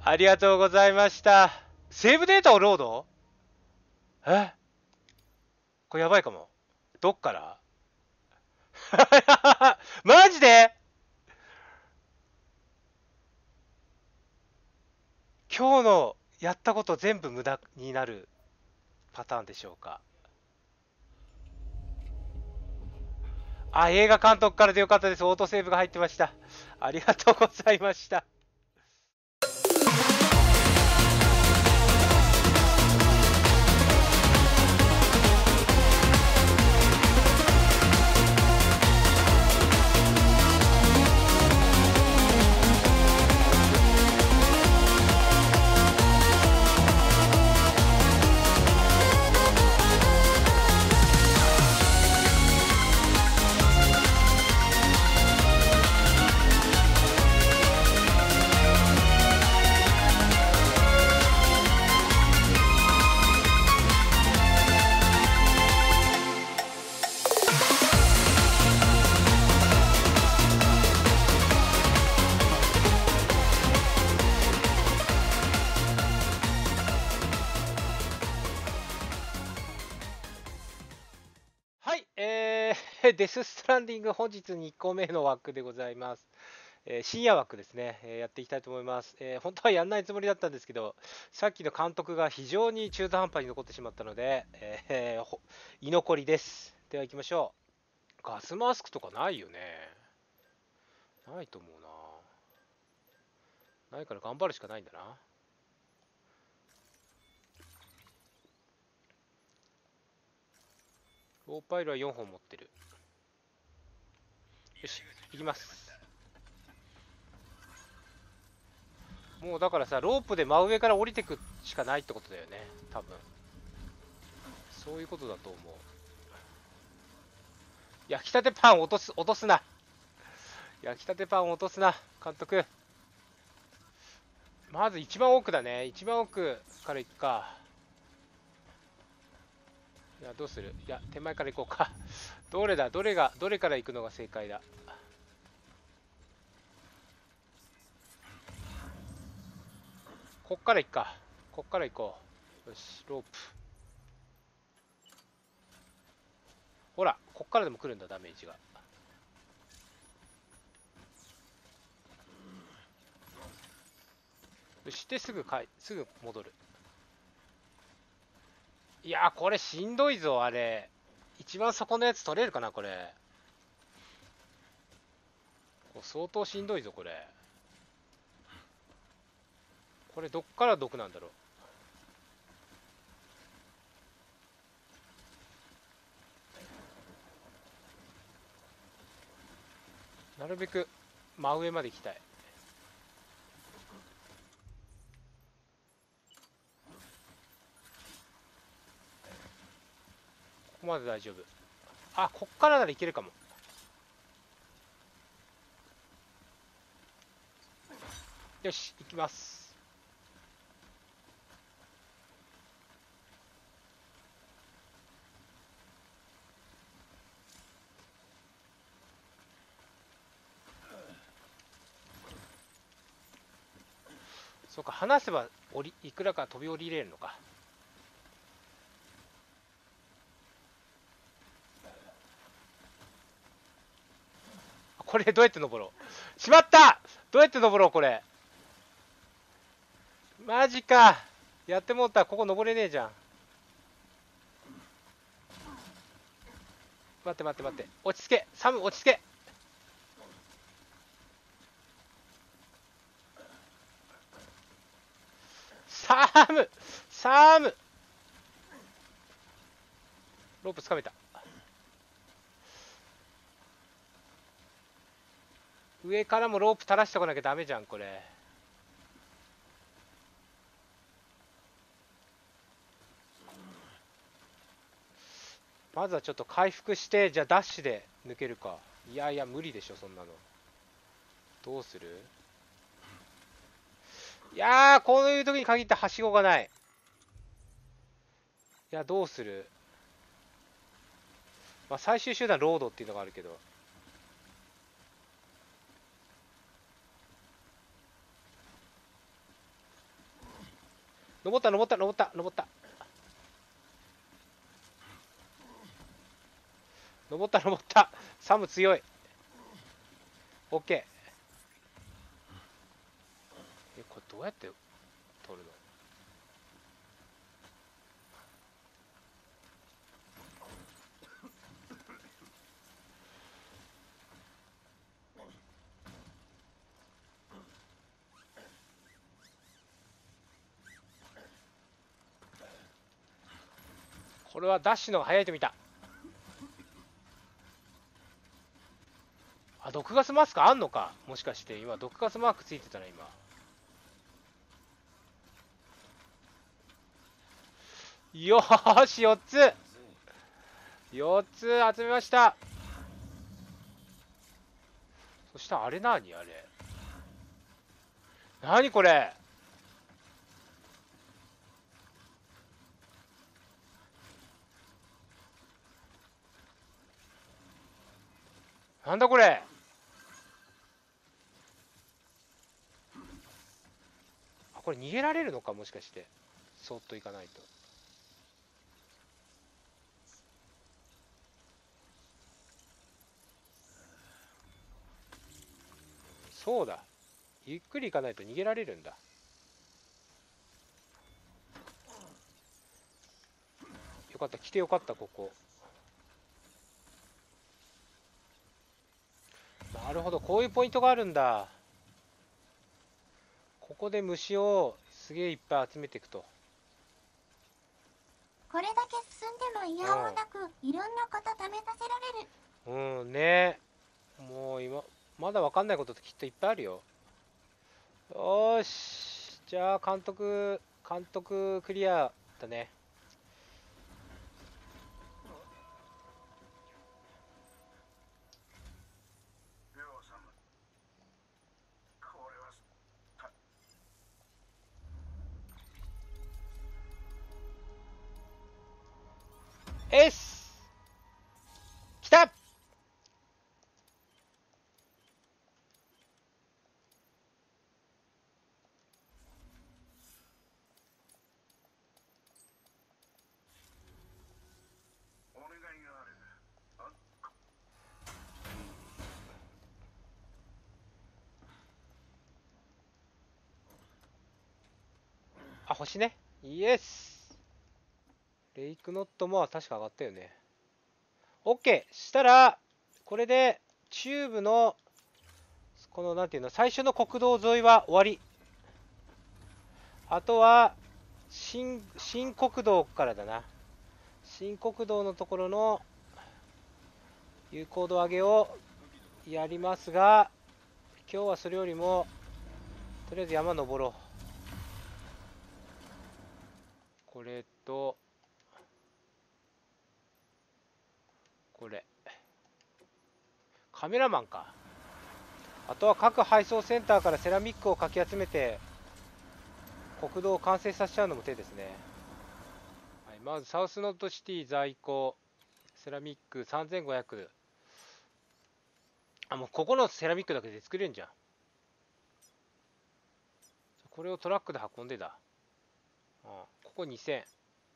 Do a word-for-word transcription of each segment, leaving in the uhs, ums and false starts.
ありがとうございました。セーブデータをロード。え、これやばいかも。どっからマジで。今日のやったこと全部無駄になるパターンでしょうか。あ、映画監督からでよかったです。オートセーブが入ってました。ありがとうございました。はい、えー、デスストランディング本日にこめの枠でございます。えー深夜枠ですね、えーやっていきたいと思います、えー本当はやんないつもりだったんですけど、さっきの監督が非常に中途半端に残ってしまったので、えーほ居残りです。では行きましょう。ガスマスクとかないよね。ないと思うな。ないから頑張るしかないんだな。ローパイルはよんほん持ってる。よし、行きます。もうだからさ、ロープで真上から降りてくしかないってことだよね、多分。そういうことだと思う。焼きたてパン落とす、落とすな。焼きたてパン落とすな、監督。まず一番奥だね。一番奥から行くか。いや、どうする。いや、手前から行こうか。どれだ、どれが、どれから行くのが正解だ。こっから行くか。こっから行こう。よし、ロープ。ほら、こっからでも来るんだ、ダメージが。よし、ですぐかい、すぐ戻る。いやー、これしんどいぞ、あれ。一番底のやつ取れるかな、これ。これ相当しんどいぞ、これ。これどっから毒なんだろう。なるべく真上まで行きたい。ここまで大丈夫。あ、こっからならいけるかも。よし、行きます。そうか、離せば降りいくらか飛び降りれるのか。これどうやって登ろう。しまった。どうやって登ろう、これ。マジか。やってもった。ここ登れねえじゃん。待って待って待って。落ち着け。サム、落ち着け。サムサムロープつかめた。上からもロープ垂らしておかなきゃダメじゃん、これ。まずはちょっと回復して、じゃあダッシュで抜けるか。いやいや、無理でしょ、そんなの。どうする。いやー、こういう時に限ってはしごがない。いや、どうする。まあ、最終手段ロードっていうのがあるけど。 登った登った登った登った登った登った。サム強い。オッケー。え、これどうやって取るの？これはダッシュの方が速いと見た。あ、毒ガスマスクあんのか、もしかして今毒ガスマークついてたな。今よーし、よっつよっつ集めました。そしたらあれ何あれ何これ。なんだこれ。あ、これ逃げられるのか、もしかして。そっといかないと。そうだ、ゆっくり行かないと逃げられるんだ。よかった、来てよかった。ここなるほど、こういうポイントがあるんだ。ここで虫をすげえいっぱい集めていくと。 これだけ進んでも違反もなく、いろんなこと試させられる。 うんね。もう今まだ分かんないことってきっといっぱいあるよ。よーし、じゃあ監督監督クリアだね。エスきた。あ、星ね。イエス。レイクノットも確か上がったよね。OK。したらこれでチューブのこのなんていうの、最初の国道沿いは終わり。あとは新新国道からだな。新国道のところの有効度上げをやりますが、今日はそれよりもとりあえず山登ろう。これとこれカメラマンか。あとは各配送センターからセラミックをかき集めて国道を完成させちゃうのも手ですね。はい、まずサウスノットシティ在庫セラミックさんぜんごひゃく。あ、もうここのセラミックだけで作れるんじゃん。これをトラックで運んでだ。ああ、ここにせん。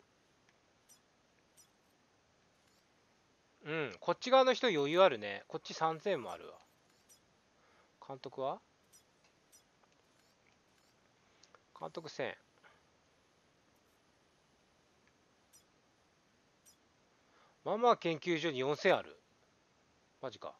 うん、こっち側の人余裕あるね。こっちさんぜんもあるわ。監督は監督せん。まあまあ研究所によんせんある。マジか。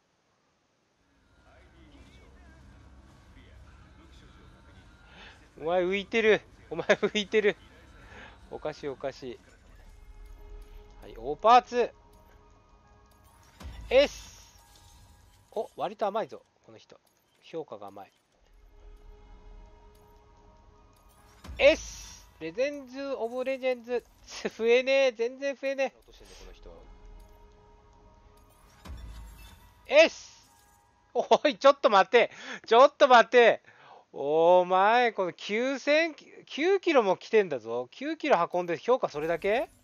お前浮いてる。お前浮いてる。おかしいおかしい。はい、大パーツ。S。お、割と甘いぞ、この人。評価が甘い。S。レジェンズ・オブ・レジェンズ。増えねえ。全然増えねえ。落としてんね、この人。S。おい、ちょっと待って。ちょっと待って。お前、このきゅうせん、きゅうキロも来てんだぞ。きゅうキロ運んで評価それだけ？